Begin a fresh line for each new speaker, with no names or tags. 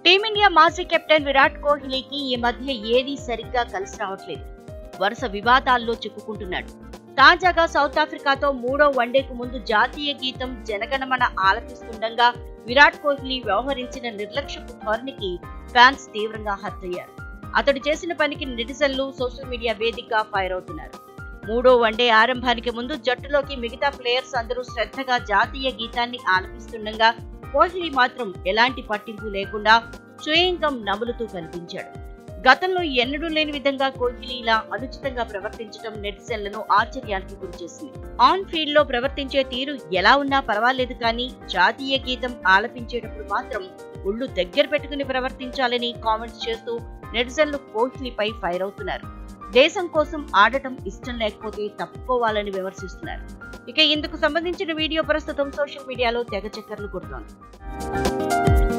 Team India మాజీ captain Virat కోహ్లీకి ఈ మధ్య ఏదీ సరిగ్గా కలిసి రావట్లేదు. వరుస వివాదాల్లో చిక్కుకుంటున్నాడు. తాజాగా సౌత్ ఆఫ్రికాతో 3వ వన్డేకు ముందు జాతీయ గీతం జనగణమన ఆలపిస్తుండగా విరాట్ కోహ్లీ వ్యవహరించిన నిర్లక్ష్యపు ధోరణికి ఫ్యాన్స్ తీవ్రంగా హర్ట్ అయ్యారు. అతడు చేసిన పనికి నెటిజన్లు సోషల్ మీడియా వేదికగా ఫైర్ అవుతున్నారు. 3వ వన్డే ఆరంభానికి ముందు జట్టులోకి మిగతా ప్లేయర్స్ అందరూ శ్రద్ధగా జాతీయ గీతాన్ని ఆలపిస్తుండగా కోహ్లీ మాత్రం ఎలాంటి పట్టింపు లేకుండా చూయింగం నములుతూ కనిపించాడు. గతంలో ఎన్నడూ లేని విధంగా కోహ్లీ ఇలా అనుచితంగా ప్రవర్తించడం నెటిజన్లను ఆశ్చర్యానికి గురిచేసింది. ఆన్ ఫీల్డ్ లో ప్రవర్తించే తీరు ఎలా ఉన్నా పర్వాలేదు కానీ జాతీయ గీతం ఆలపించేటప్పుడు మాత్రం ఒళ్ళు దగ్గర పెట్టుకుని ప్రవర్తించాలని కామెంట్స్ చేస్తూ నెటిజన్లు కోహ్లీపై ఫైర్ అవుతున్నారు. దేశం కోసం ఆడటం ఇష్టం లేకపోతే తప్పుకోవాలని విమర్శిస్తున్నారు. ఇక ఇందుకు సంబంధించిన వీడియో ప్రస్తుతం సోషల్ మీడియాలో తెగ చక్కర్లు కొడుతోంది.